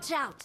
Watch out!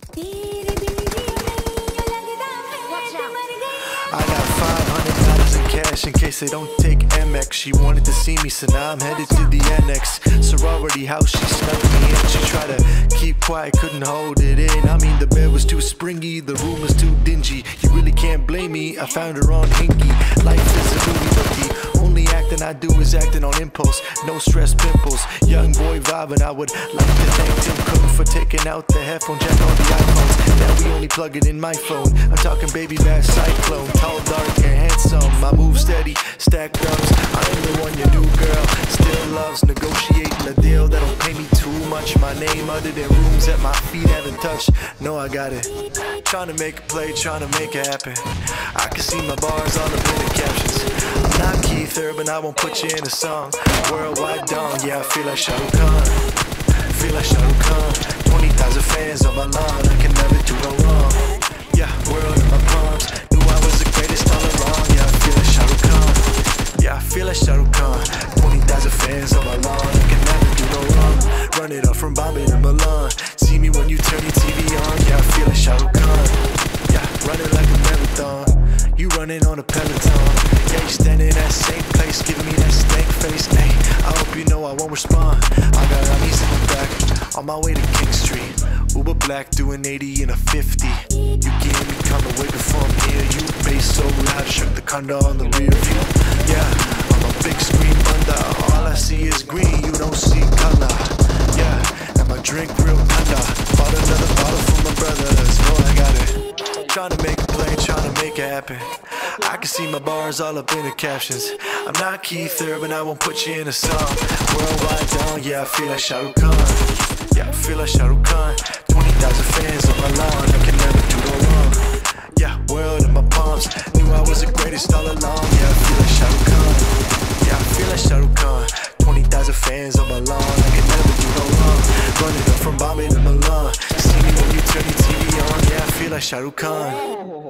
I got $500 in cash in case they don't take Amex. She wanted to see me, so now I'm headed to the annex. Sorority house, she snuck me in. She tried to keep quiet, couldn't hold it in. I mean, the bed was too springy, the room was too dingy. You really can't blame me, I found her on Hinky. Life is a movie, but the only acting I do is acting on impulse. No stress pimples, young boy vibing. I would like to thank Tim Cook for taking out the headphone jack on the iPhones. Now we only plug it in my phone. I'm talking baby bass cyclone. Tall, dark, and handsome. I move steady, stack dubs. I am the one your new girl still loves. Negotiating a deal that don't pay me too much. My name other than rooms that my feet haven't touched. No, I got it. Trying to make a play, trying to make it happen. I can see my bars all up in the captions. I'm not Keith Urban, I won't put you in a song. Worldwide dawn, yeah, I feel like Shah Rukh Khan. Feel like Shah Rukh Khan. 20,000 fans on my lawn, I can never do no wrong. Yeah, world in my palms. Knew I was the greatest all along. Yeah, I feel like Shah Rukh Khan. Yeah, I feel like Shah Rukh Khan. 20,000 fans on my lawn, I can never do no wrong. Run it up from Bombay to Milan. See me when you turn your TV on. Yeah, I feel like Shah Rukh Khan. Yeah, running like a marathon. You running on a Peloton. Yeah, you standing in that same place, giving me that stank face. Hey, I hope you know I won't respond. I got honeys in the back, on my way to King Street. Uber black, doing 80 in a 50. You gave me coming way before I'm here. You bass so loud, shook the condo on the rear view. Yeah, I'm a big screen bunda. All I see is green, you don't see color. Yeah, and my drink real tender. Bought another bottle for my brothers. Oh, I got it. Trying to make a play, trying to make it happen. I can see my bars all up in the captions. I'm not Keith Urban, I won't put you in a song. Worldwide dawn, yeah, I feel like Shah Rukh Khan. Yeah, I feel like Shah Rukh Khan. 20,000 fans on my lawn, I can never do no wrong. Yeah, world in my palms. Knew I was the greatest all along. Yeah, I feel like Shah Rukh Khan. Yeah, I feel like Shah Rukh Khan. 20,000 fans on my lawn, I can never do no wrong. Running up from Bombay to Milan. See me when you turn your TV on. Yeah, I feel like Shah Rukh Khan.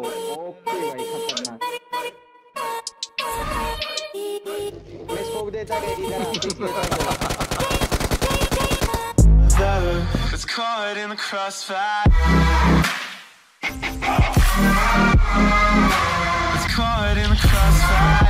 It's caught in the crossfire. It's caught in the crossfire.